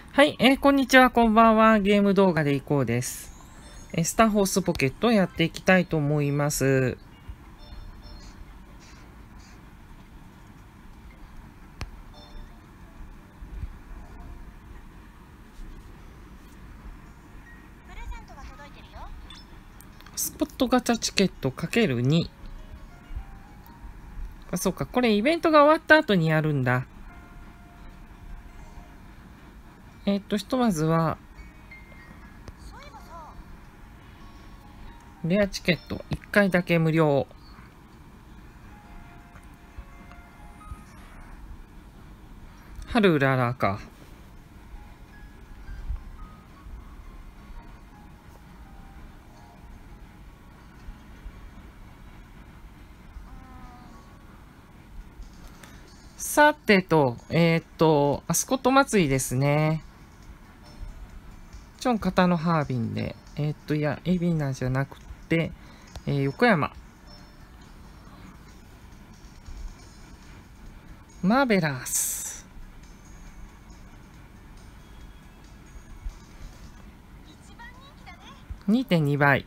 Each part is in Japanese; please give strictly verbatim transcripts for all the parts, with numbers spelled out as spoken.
はい、えー、こんにちは、こんばんは。ゲーム動画でいこうです。えー、スターホースポケットをやっていきたいと思います。スポットガチャチケット かけるに。あ、そうか、これイベントが終わった後にやるんだ。えー、っと、ひとまずは、レアチケットいっかいだけ無料。春うららか。さてと、えー、っと、アスコット祭りですね。チョン型のハービンで、えー、っと、いや、エビナじゃなくて、えー、横山。マーベラス。にてんにばい。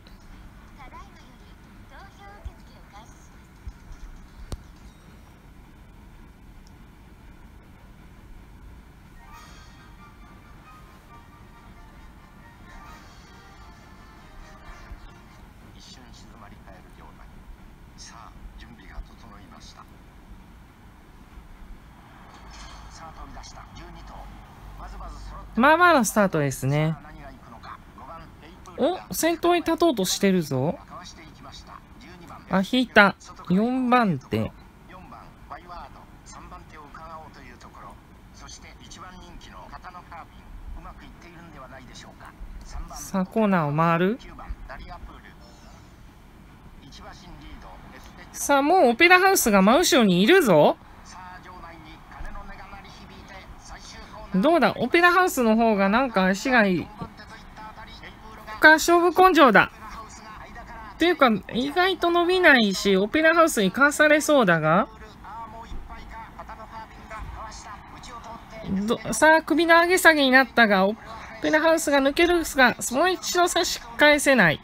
まあまあのスタートですね。お、先頭に立とうとしてるぞ。あ、引いた。よんばん手。さあ、コーナーを回る。さあ、もうオペラハウスが真後ろにいるぞ。どうだ、オペラハウスの方がなんか足がいい。か、勝負根性だ。っていうか、意外と伸びないし、オペラハウスにかわされそうだが。どさあ、首の上げ下げになったが、オペラハウスが抜けるが、その一度差し返せない。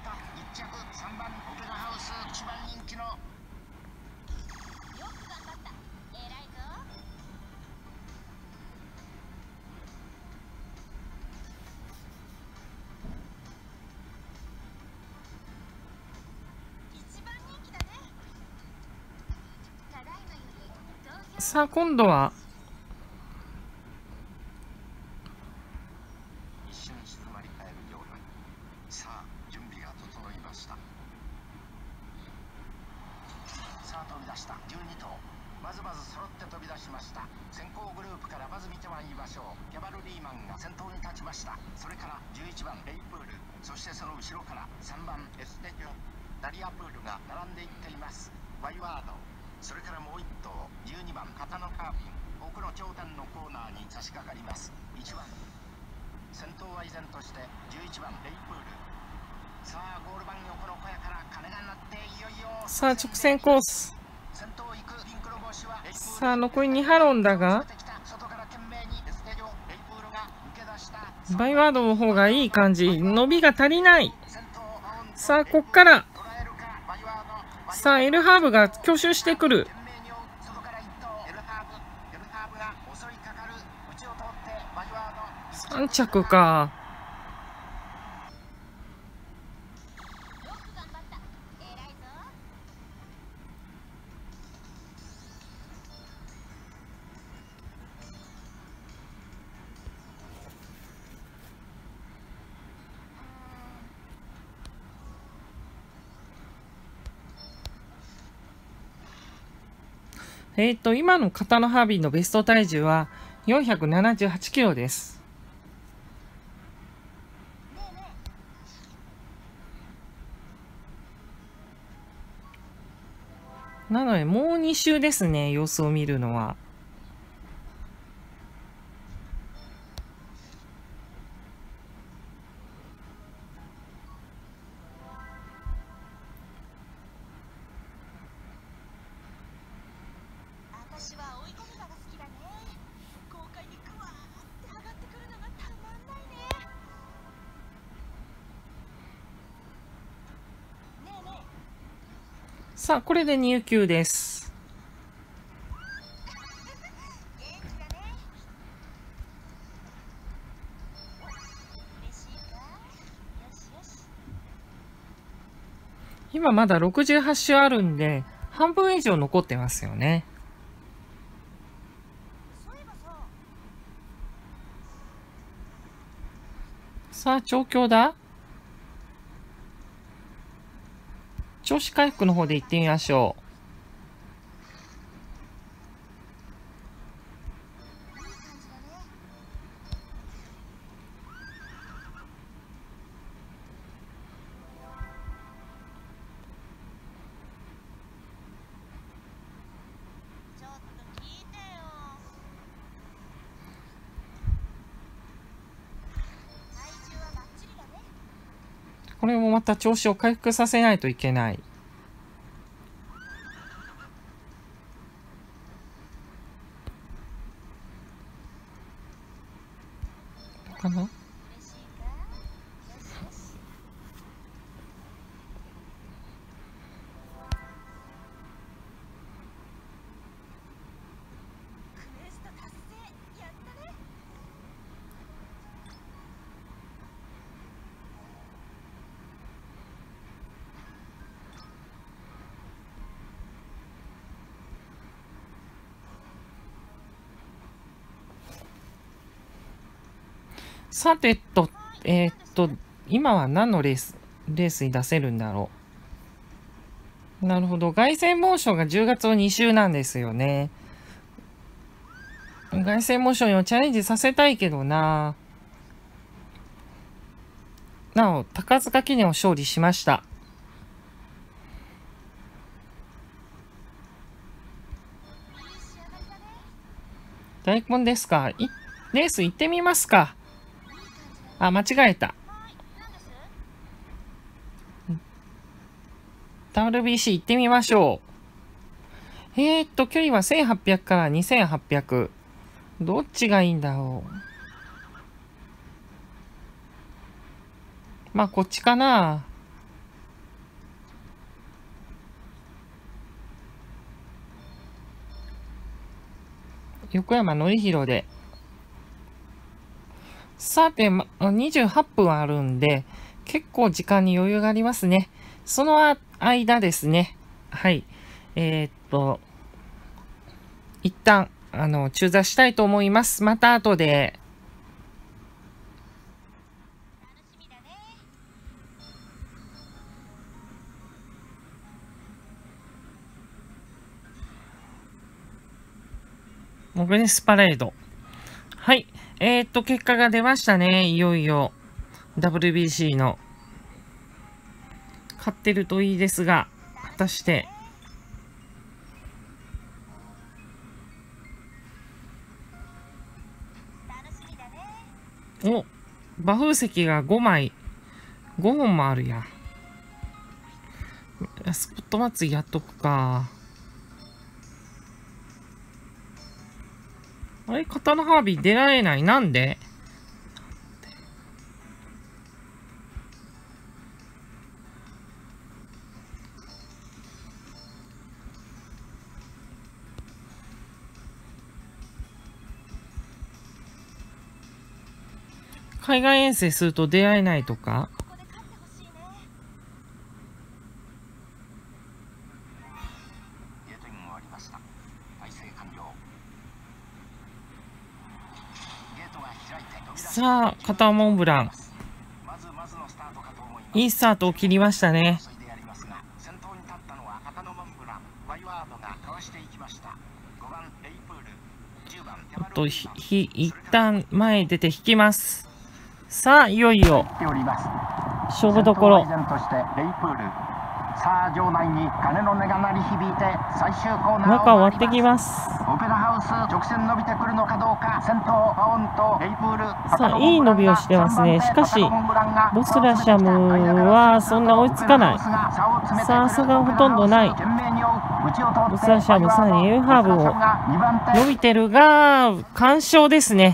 さあ、今度はまずまず揃って飛び出しました。先行グループからまず見てまいりましょう。キャバルリーマンが先頭に立ちました。それからじゅういちばんレイプール、そしてその後ろからさんばんエステジョ、ダリアプールが並んでいっています。ワイワード、それからもういっ頭じゅうにばん片野カービン、奥の頂点のコーナーに差し掛かります。いちばん先頭は依然としてじゅういちばんレイプール。さあゴール板横の小屋から鐘が鳴っていよいよさあ直線コース。さあ残りにハロンだが、バイワードの方がいい感じ。伸びが足りない。さあこっからさあエルハーブが挙手してくる。さん着か。えっと、今の型のハービンのベスト体重はよんひゃくななじゅうはちキロです。なので、もうに周ですね、様子を見るのは。 さあ、これで入球です。今まだろくじゅうはち周あるんで、半分以上残ってますよね。さあ、調教だ。調子回復の方で行ってみましょう。これもまた調子を回復させないといけない。かな？さてと、えー、っと、今は何のレース、レースに出せるんだろう。なるほど。凱旋門賞がじゅうがつのに週なんですよね。凱旋門賞にもチャレンジさせたいけどな。なお、高塚記念を勝利しました。大根ですか。いレース行ってみますか。あ、間違えた。ダブリュービーシー 行ってみましょう。えー、っと、距離はせんはっぴゃくからにせんはっぴゃく。どっちがいいんだろう。まあ、こっちかな。横山典弘で。さて、にじゅうはっぷんあるんで、結構時間に余裕がありますね。その間ですね。はい。えー、っと、一旦、あの、中座したいと思います。また後で。モグネスパレード。はい。えー、っと、結果が出ましたね。いよいよ。ダブリュービーシー の。勝ってるといいですが、果たして。お、馬風石がごまい。ごほんもあるや。スポット祭りやっとくか。あれ、刀ハービー出られない。なんで？海外遠征すると出会えないとか？さあ、片モンブラン。いいスタートを切りましたね。あと、ひ、ひ、一旦前へ出て引きます。さあ、いよいよ、勝負どころ。さあ場内に鐘の音が鳴り響いて最終コーナー中を割ってきます。オペラハウス直線伸びてくるのかどうか。先頭パオンとレイプール。さあいい伸びをしてますね。しかしボスラシャムはそんな追いつかない。さあ差がほとんどない。ボスラシャムさらにエルハーブを伸びてるが完勝ですね。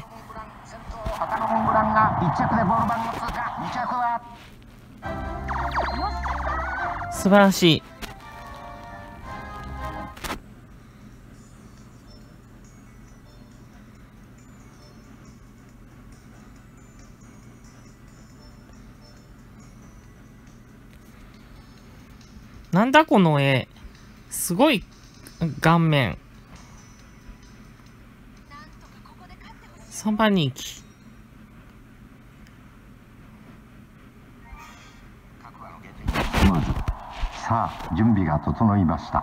素晴らしい。 なんだこの絵。すごい顔面。さんばん人気。 さあ準備が整いました。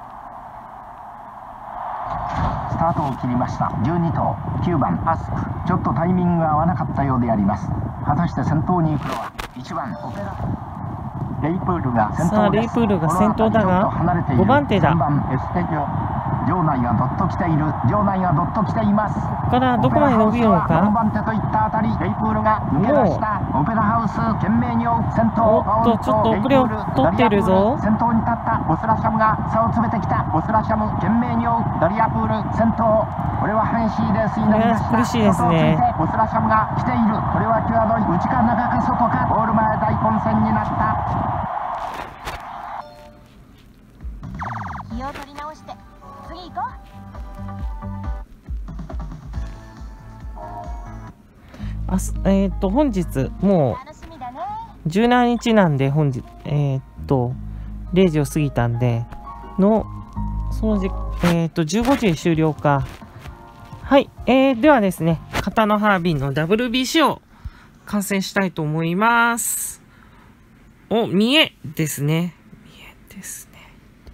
スタートを切りました。じゅうに頭きゅうばんアスク、ちょっとタイミングが合わなかったようであります。果たして先頭に行くのはいちばんオペラレイプールが先頭です。 さあレイプールが先頭だがごばん手だ。 さんばんエステジョ、場内がどっと来ている。場内がどっと来ています。 ここからどこまで伸びるのか。 よんばん手といったあたり、レイプールが抜け出した。オペラハウス懸命に追う。先頭おっとちょっと遅れを取ってるぞ。 先頭に立ったオスラシャムが差を詰めてきた。オスラシャム懸命に追う。ダリアプール先頭。これは阪神レースになりました。 苦しいですね。 オスラシャムが来ている。これは際どい。内か中か外か、ゴール前大混戦になった。 気を取り直して次行こう。あすえっ、ー、と本日もうじゅうしちにちなんで、本日えっ、ー、とれいじを過ぎたんでのその時えっ、ー、とじゅうごじ終了か。はい、えー、ではですね、片野ハービンの ダブリュービーシー を観戦したいと思います。お、三重ですね。三重ですね。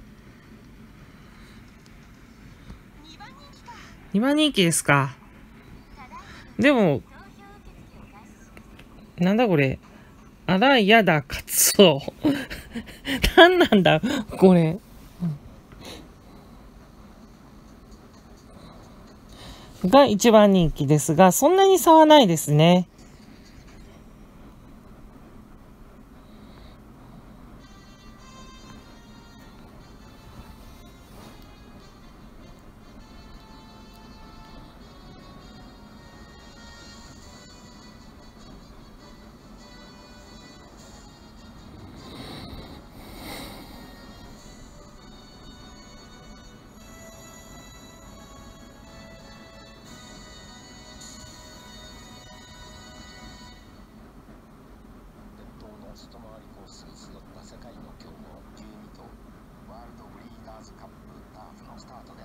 にばん人気ですか。でも、なんだこれ。あら、やだ、カツオ。なんなんだ、これ。がいちばん人気ですが、そんなに差はないですね。 外回りコースに集った世界の強豪じゅうに頭、ワールドブリーダーズカップターフのスタートです。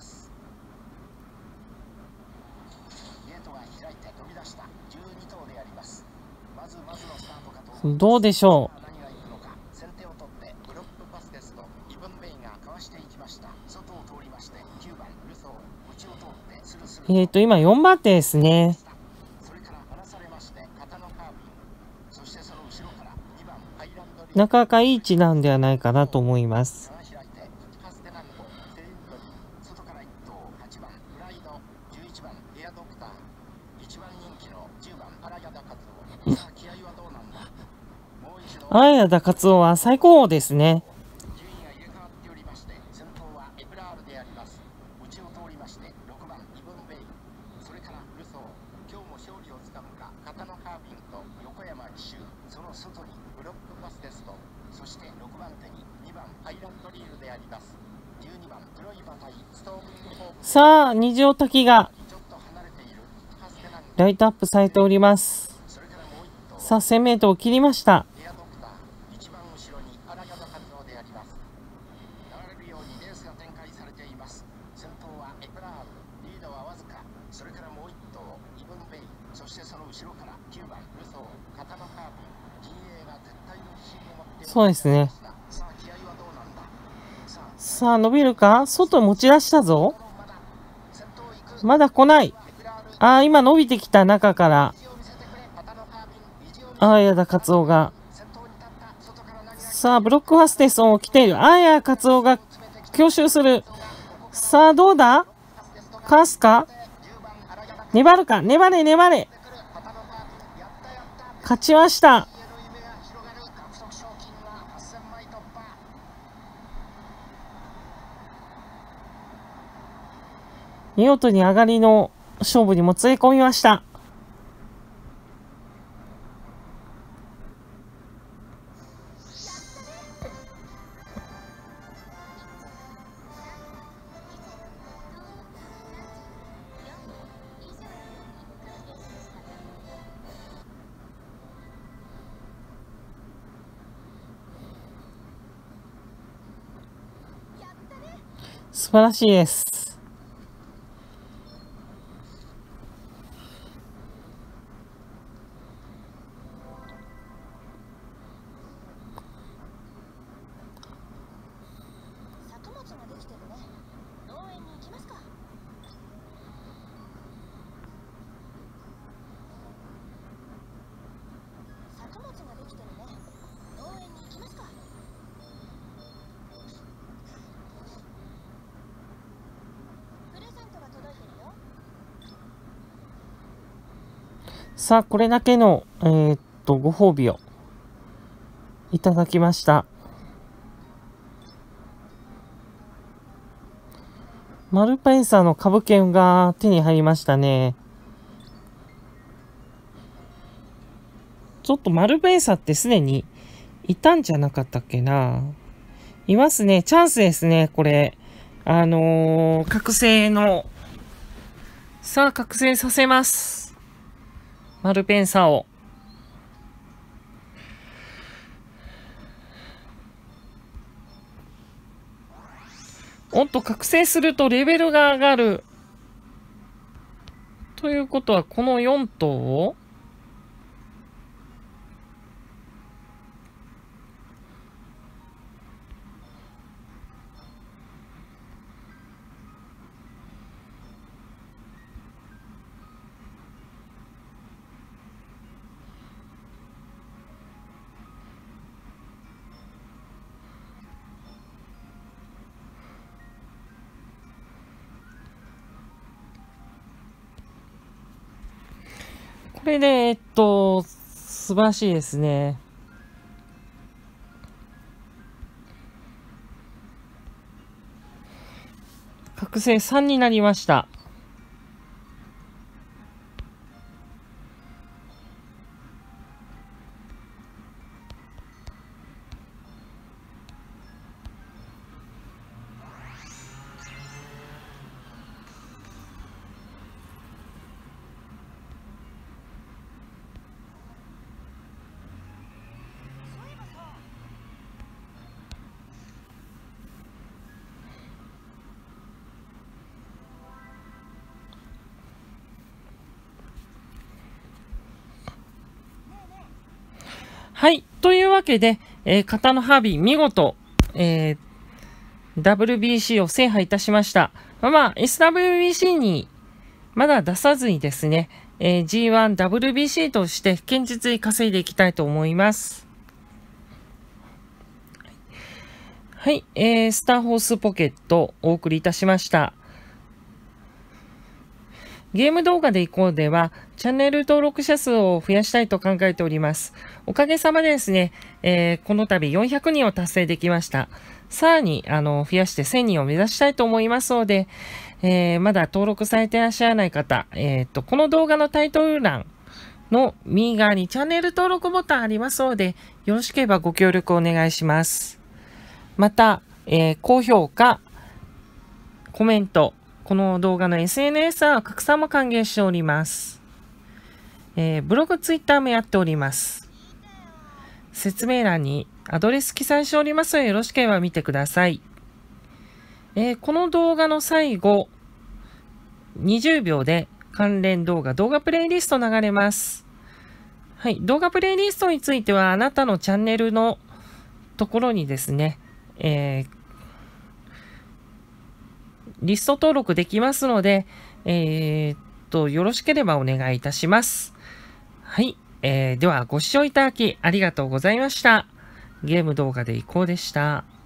ゲートが開いて飛び出したじゅうに頭であります。まずまずのスタートかと。 どうでしょう。 何が行くのか。先手を取ってブロックパスですとイブンベイがかわしていきました。外を通りましてきゅうばんルソー、内を通ってスルスル。 えっと今よんばん手ですね。なかなかいい位置なんではないかなと思います。あやだかつおは最高ですね。さあ、虹尾滝がライトアップされております。さあ、せんメートルを切りました。そうですね。さあ、伸びるか？外持ち出したぞ。まだ来ない。ああ、今伸びてきた中から。ああやだカツオが。さあ、ブロックファステスを来ている。ああやカツオが強襲する。さあ、どうだ？かわすか？粘るか？粘れ、粘れ。勝ちました。見事に上がりの勝負にもつれ込みました。 素晴らしいです。 作物ができてるね。農園に行きますか。作物ができてるね。農園に行きますか。プレゼントが届いてるよ。 さあ、これだけの、えー、っと、ご褒美をいただきました。マルペンサーの株券が手に入りましたね。ちょっとマルペンサーってすでにいたんじゃなかったっけな。いますね。チャンスですね、これ。あのー、覚醒の。さあ、覚醒させます。マルペンサーを。おっと、覚醒するとレベルが上がる。ということは、このよん頭をこれで、えっと、素晴らしいですね。覚醒さんになりました。はい。というわけで、えー、片野ハービー見事、えー、ダブリュービーシー を制覇いたしました。まあ、エスダブリュービーシー にまだ出さずにですね、えー、ジーワンダブリュービーシー として堅実に稼いでいきたいと思います。はい。えー、スターホースポケットお送りいたしました。ゲーム動画でいこうでは、チャンネル登録者数を増やしたいと考えております。おかげさまでですね、えー、この度よんひゃくにんを達成できました。さらに、あの、増やしてせんにんを目指したいと思いますので、えー、まだ登録されていらっしゃらない方、えっと、この動画のタイトル欄の右側にチャンネル登録ボタンありますので、よろしければご協力お願いします。また、えー、高評価、コメント、この動画の エスエヌエス は拡散も歓迎しております。えー、ブログ、ツイッターもやっております。説明欄にアドレス記載しておりますのでよろしければ見てください。えー、この動画の最後、にじゅうびょうで関連動画、動画プレイリスト流れます。はい、動画プレイリストについてはあなたのチャンネルのところにですね、えーリスト登録できますので、えー、っと、よろしければお願いいたします。はい。えー、では、ご視聴いただきありがとうございました。ゲーム動画でいこうでした。